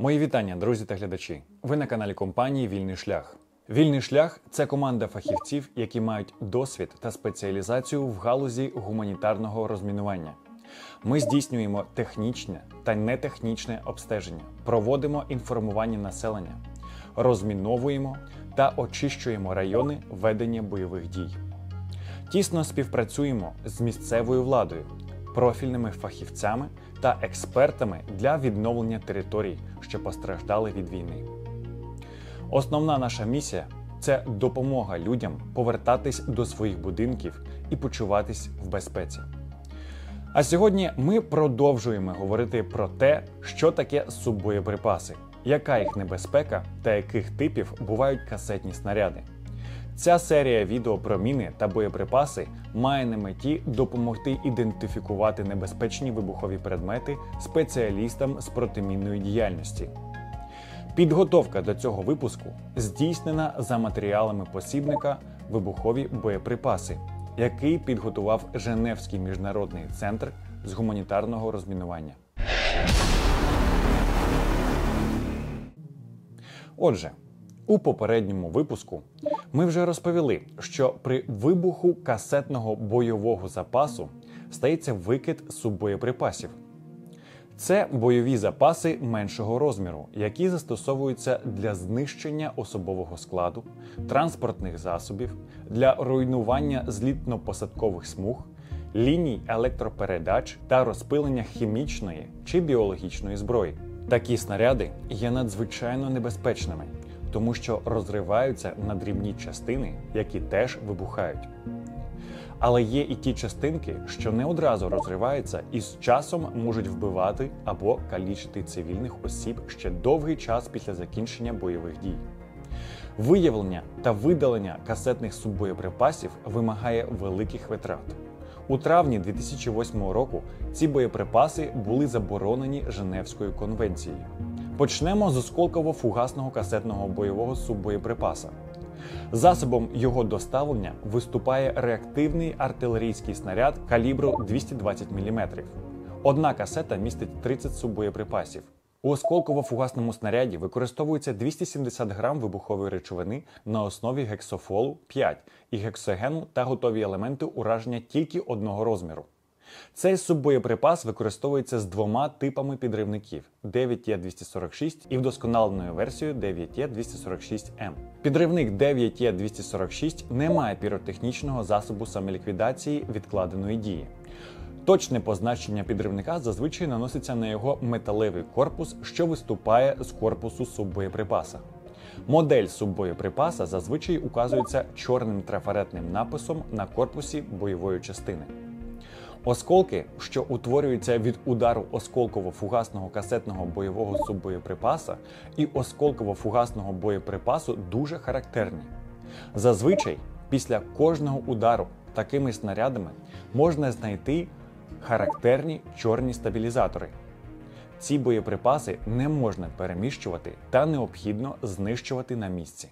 Мої вітання, друзі та глядачі. Ви на каналі компанії «Вільний шлях». «Вільний шлях» – це команда фахівців, які мають досвід та спеціалізацію в галузі гуманітарного розмінування. Ми здійснюємо технічне та нетехнічне обстеження, проводимо інформування населення, розміновуємо та очищуємо райони ведення бойових дій. Тісно співпрацюємо з місцевою владою, профільними фахівцями та експертами для відновлення територій, що постраждали від війни. Основна наша місія – це допомога людям повертатись до своїх будинків і почуватись в безпеці. А сьогодні ми продовжуємо говорити про те, що таке суббоєприпаси, яка їх небезпека та яких типів бувають касетні снаряди. Ця серія відео про міни та боєприпаси має на меті допомогти ідентифікувати небезпечні вибухові предмети спеціалістам з протимінної діяльності. Підготовка до цього випуску здійснена за матеріалами посібника «Вибухові боєприпаси», який підготував Женевський міжнародний центр з гуманітарного розмінування. Отже, у попередньому випуску ми вже розповіли, що при вибуху касетного бойового запасу стається викид суббоєприпасів. Це бойові запаси меншого розміру, які застосовуються для знищення особового складу, транспортних засобів, для руйнування злітно-посадкових смуг, ліній електропередач та розпилення хімічної чи біологічної зброї. Такі снаряди є надзвичайно небезпечними, тому що розриваються на дрібні частини, які теж вибухають. Але є і ті частинки, що не одразу розриваються і з часом можуть вбивати або калічити цивільних осіб ще довгий час після закінчення бойових дій. Виявлення та видалення касетних суббоєприпасів вимагає великих витрат. У травні 2008 року ці боєприпаси були заборонені Женевською конвенцією. Почнемо з осколково-фугасного касетного бойового суббоєприпаса. Засобом його доставлення виступає реактивний артилерійський снаряд калібру 220 мм. Одна касета містить 30 суббоєприпасів. У осколково-фугасному снаряді використовується 270 грам вибухової речовини на основі гексофолу 5 і гексогену та готові елементи ураження тільки одного розміру. Цей суббоєприпас використовується з двома типами підривників – 9Е246 і вдосконаленою версією 9Е246М. Підривник 9Е246 не має піротехнічного засобу самоліквідації відкладеної дії. Точне позначення підривника зазвичай наноситься на його металевий корпус, що виступає з корпусу суббоєприпаса. Модель суббоєприпаса зазвичай указується чорним трафаретним написом на корпусі бойової частини. Осколки, що утворюються від удару осколково-фугасного касетного бойового суббоєприпаса і осколково-фугасного боєприпасу дуже характерні. Зазвичай, після кожного удару такими снарядами можна знайти характерні чорні стабілізатори. Ці боєприпаси не можна переміщувати та необхідно знищувати на місці.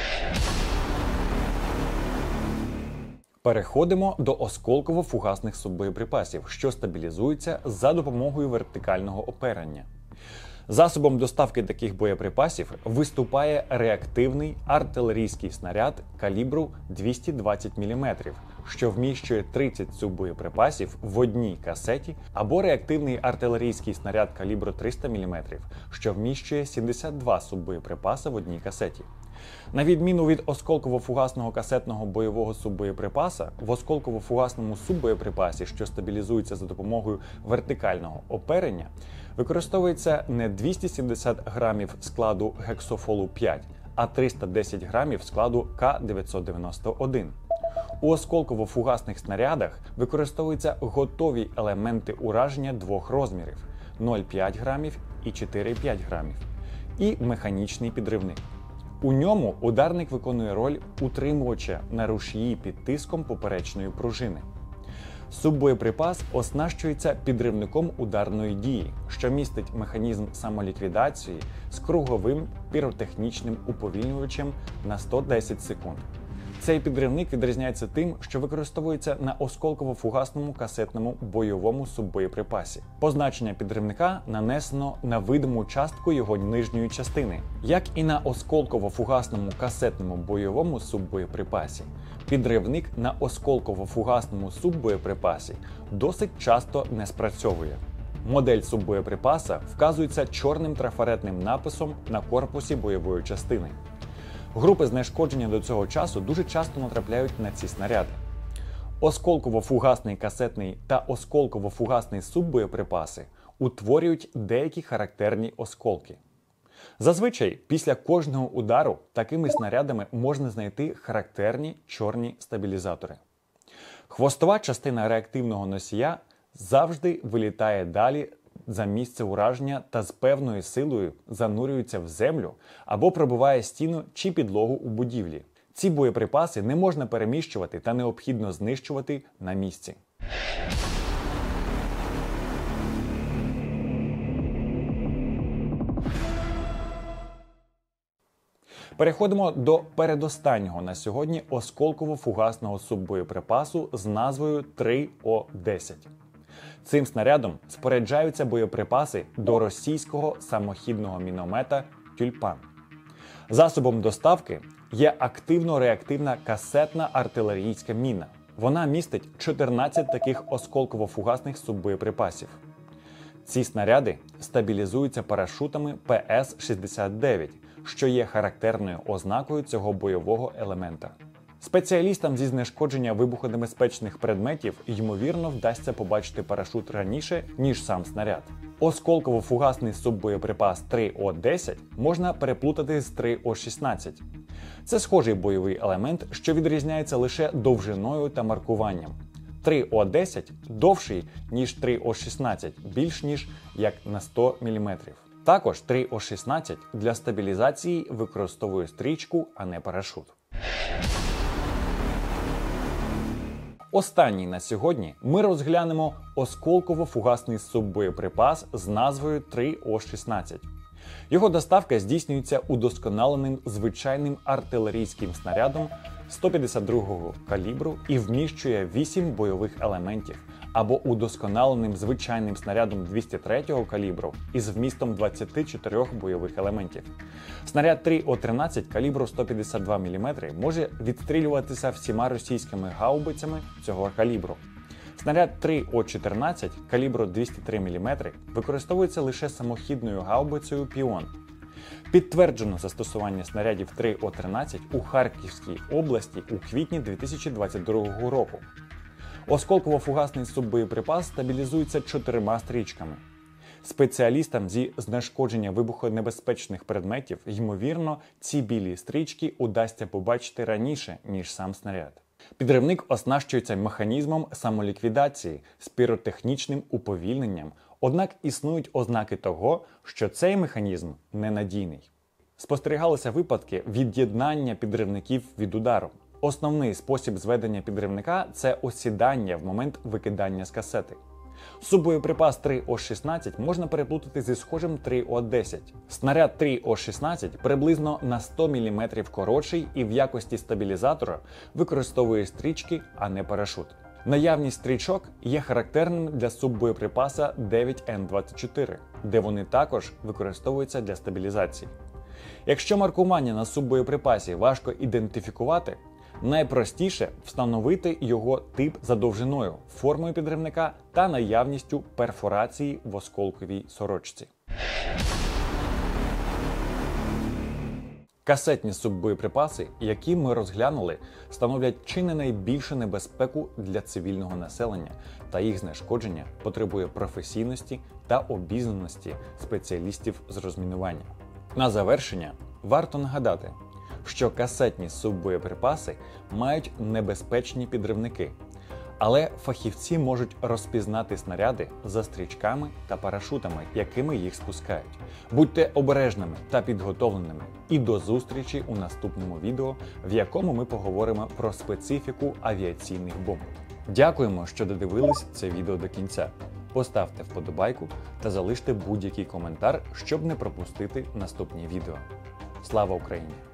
Переходимо до осколково-фугасних суббоєприпасів, що стабілізуються за допомогою вертикального оперення. Засобом доставки таких боєприпасів виступає реактивний артилерійський снаряд калібру 220 мм, що вміщує 30 суббоєприпасів в одній касеті, або реактивний артилерійський снаряд калібру 300 мм, що вміщує 72 суббоєприпаси в одній касеті. На відміну від осколково-фугасного касетного бойового суббоєприпаса, в осколково-фугасному суббоєприпасі, що стабілізується за допомогою вертикального оперення, використовується не 270 грамів складу гексофолу 5, а 310 грамів складу К991. У осколково-фугасних снарядах використовуються готові елементи ураження двох розмірів – 0,5 грамів і 4,5 грамів, і механічний підривник. У ньому ударник виконує роль утримувача на рушії під тиском поперечної пружини. Суббоєприпас оснащується підривником ударної дії, що містить механізм самоліквідації з круговим піротехнічним уповільнювачем на 110 секунд. Цей підривник відрізняється тим, що використовується на осколково-фугасному касетному бойовому суббоєприпасі. Позначення підривника нанесено на видиму частку його нижньої частини. Як і на осколково-фугасному касетному бойовому суббоєприпасі, підривник на осколково-фугасному суббоєприпасі досить часто не спрацьовує. Модель суббоєприпаса вказується чорним трафаретним написом на корпусі бойової частини. Групи знешкодження до цього часу дуже часто натрапляють на ці снаряди. Осколково-фугасний касетний та осколково-фугасний суббоєприпаси утворюють деякі характерні осколки. Зазвичай після кожного удару такими снарядами можна знайти характерні чорні стабілізатори. Хвостова частина реактивного носія завжди вилітає далі за місце ураження та з певною силою занурюється в землю або пробиває стіну чи підлогу у будівлі. Ці боєприпаси не можна переміщувати та необхідно знищувати на місці. Переходимо до передостаннього на сьогодні осколково-фугасного суббоєприпасу з назвою 3О10. Цим снарядом споряджаються боєприпаси до російського самохідного міномета «Тюльпан». Засобом доставки є активно-реактивна касетна артилерійська міна. Вона містить 14 таких осколково-фугасних суббоєприпасів. Ці снаряди стабілізуються парашутами ПС-69, що є характерною ознакою цього бойового елемента. Спеціалістам зі знешкодження вибухонебезпечних предметів, ймовірно, вдасться побачити парашут раніше, ніж сам снаряд. Осколково-фугасний суббоєприпас 3О10 можна переплутати з 3О16. Це схожий бойовий елемент, що відрізняється лише довжиною та маркуванням. 3О10 довший, ніж 3О16, більш ніж як на 100 мм. Також 3О16 для стабілізації використовує стрічку, а не парашут. Останній на сьогодні ми розглянемо осколково-фугасний суббоєприпас з назвою 3О16. Його доставка здійснюється удосконаленим звичайним артилерійським снарядом 152-го калібру і вміщує 8 бойових елементів, або удосконаленим звичайним снарядом 203-го калібру із вмістом 24 бойових елементів. Снаряд 3О13 калібру 152 мм може відстрілюватися всіма російськими гаубицями цього калібру. Снаряд 3О14 калібру 203 мм використовується лише самохідною гаубицею «Піон». Підтверджено застосування снарядів 3О13 у Харківській області у квітні 2022 року. Осколково-фугасний суббоєприпас стабілізується 4 стрічками. Спеціалістам зі знешкодження вибухонебезпечних предметів, ймовірно, ці білі стрічки удасться побачити раніше, ніж сам снаряд. Підривник оснащується механізмом самоліквідації з піротехнічним уповільненням, однак існують ознаки того, що цей механізм ненадійний. Спостерігалися випадки від'єднання підривників від удару. Основний спосіб зведення підривника – це осідання в момент викидання з касети. Суббоєприпас 3О16 можна переплутати зі схожим 3О10. Снаряд 3О16 приблизно на 100 мм коротший і в якості стабілізатора використовує стрічки, а не парашут. Наявність стрічок є характерним для суббоєприпаса 9Н24, де вони також використовуються для стабілізації. Якщо маркування на суббоєприпасі важко ідентифікувати, найпростіше встановити його тип за довжиною, формою підривника та наявністю перфорації в осколковій сорочці. Касетні суббоєприпаси, які ми розглянули, становлять чи не найбільшу небезпеку для цивільного населення, та їх знешкодження потребує професійності та обізнаності спеціалістів з розмінування. На завершення варто нагадати, що касетні суббоєприпаси мають небезпечні підривники, але фахівці можуть розпізнати снаряди за стрічками та парашутами, якими їх спускають. Будьте обережними та підготовленими. І до зустрічі у наступному відео, в якому ми поговоримо про специфіку авіаційних бомб. Дякуємо, що додивились це відео до кінця. Поставте вподобайку та залиште будь-який коментар, щоб не пропустити наступні відео. Слава Україні!